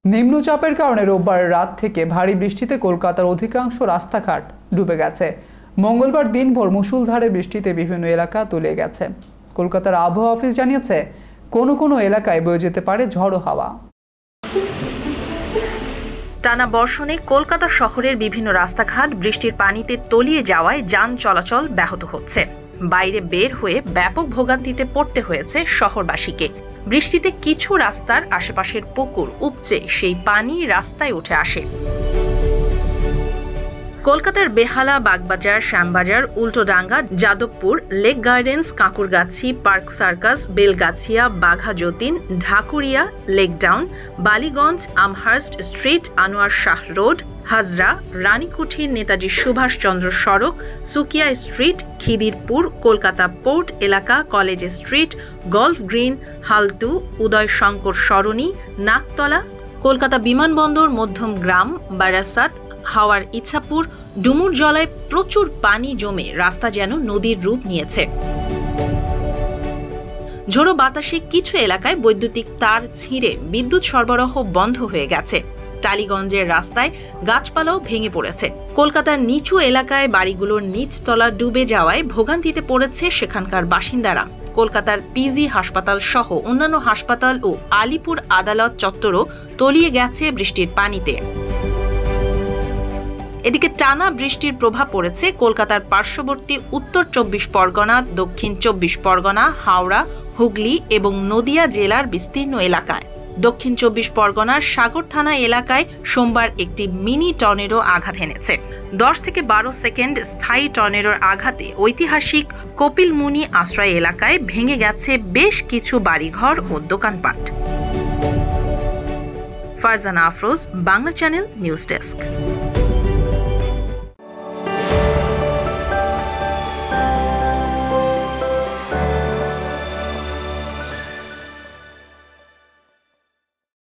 নিম্নচাপের কারণে রোববার রাত থেকে ভারী বৃষ্টিতে কলকাতার অধিকাংশ রাস্তাঘাট ডুবে গেছে। মঙ্গলবার দিনভর মুষলধারে বৃষ্টিতে বিভিন্ন এলাকা তলিয়ে গেছে। কলকাতার আবহাওয়া অফিস জানিয়েছে, কোনো কোনো এলাকায় বয়ে যেতে পারে ঝড়ো হাওয়া। টানা বর্ষণে কলকাতা শহরের বিভিন্ন রাস্তাঘাট বৃষ্টির পানিতে তলিয়ে যাওয়ায় যান চলাচল ব্যাহত হচ্ছে। বাইরে বের হয়ে ব্যাপক ভোগান্তিতে পড়তে হয়েছে শহরবাসীকে। বৃষ্টিতে কিছু রাস্তার আশেপাশের পুকুর উপচে সেই পানি রাস্তায় উঠে আসে। কলকাতার Behala, Bagbazar, Shyambazar, Ultadanga, Jadavpur, Lake Gardens, Kankurgachi, Park Circus, Belgachia, Bagha Jatin, Dhakuria, Lake Town, Ballygunge, Amherst Street, Anwar Shah road, Hazra, রানীকুঠির নেতাজি সুভাষচন্দ্র সড়ক, সুকিয়া স্ট্রিট, খিদিরপুর, কলকাতা পোর্ট এলাকা, College Street, Golf Green, Haltu, Uday Shankar সরণি, নাকতলা, কলকাতা বিমানবন্দর, মধ্যম গ্রাম, বারাসাত, হাওয়ার ইচ্ছাপুর, ডুমুর জলায় প্রচুর পানি জমে রাস্তা যেন নদীর রূপ নিয়েছে। ঝোড়ো বাতাসে কিছু এলাকায় বৈদ্যুতিক তার ছিঁড়ে বিদ্যুৎ সরবরাহ বন্ধ হয়ে গেছে। টালিগঞ্জের রাস্তায় গাছপালাও ভেঙে পড়েছে। কলকাতার নিচু এলাকায় বাড়িগুলোর নিচতলা ডুবে যাওয়ায় ভোগান্তিতে পড়েছে সেখানকার বাসিন্দারা। কলকাতার পিজি হাসপাতাল সহ অন্যান্য হাসপাতাল ও আলিপুর আদালত চত্বরও তলিয়ে গেছে বৃষ্টির পানিতে। এদিকে টানা বৃষ্টির প্রভাব পড়েছে কলকাতার পার্শ্ববর্তী উত্তর 24 পরগনা, দক্ষিণ 24 পরগনা, হাওড়া, হুগলি এবং নদিয়া জেলার বিস্তীর্ণ এলাকায়। দক্ষিণ 24 পরগনার সাগর থানা এলাকায় সোমবার একটি মিনি টর্নেডো আঘাত এনেছে। 10 থেকে 12 সেকেন্ড স্থায়ী টর্নেডোর আঘাতে ঐতিহাসিক কপিলমুনি আশ্রয় এলাকায় ভেঙে গেছে বেশ কিছু বাড়িঘর ও দোকানপাট। Farzana Afroz, Bangla channel news desk.